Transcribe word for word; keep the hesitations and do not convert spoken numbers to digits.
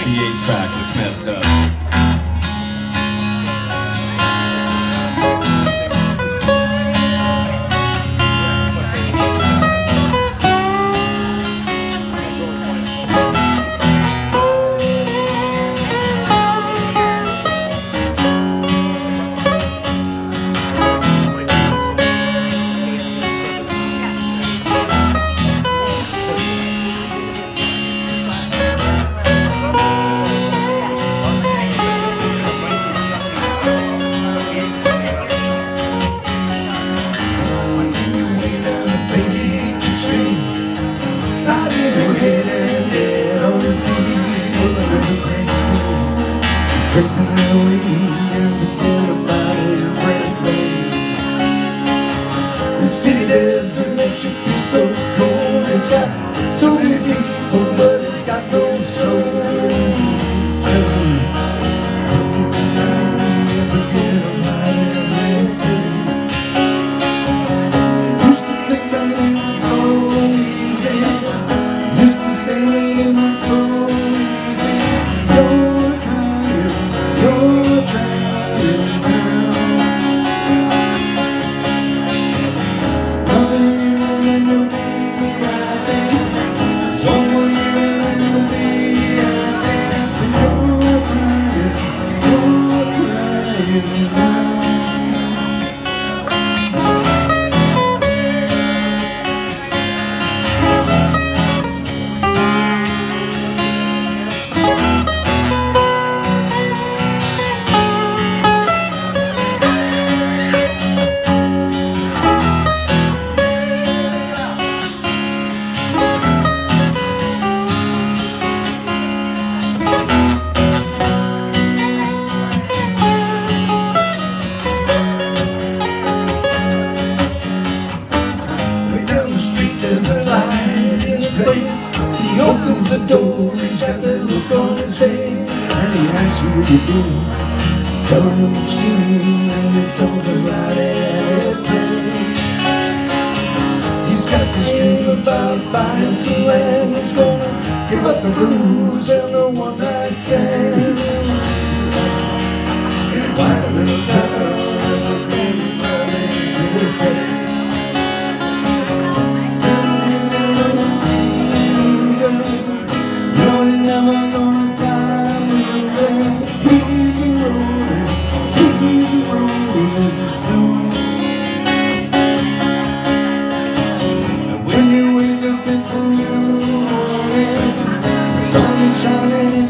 eighty-eight track looks messed up. Drinking away and forget about it right away. The city desert makes you feel so cold. It's got so many people, but it's got no soul. Used to think that it was so easy. Used to say that it was so easy. You're trying, you're trying now. Another year and then you'll be happy. There's one more year and then you'll be happy. You're trying, you're trying now. There's a light in his face. He opens the door, he's got that look on his face, and he asks you what you do. Tell him you've seen, and you tell him right everything. He's got this dream about buying some land. He's gonna give up the booze and the one night stand. Buy a little town. When you wake up, it's a new morning. The sun is shining.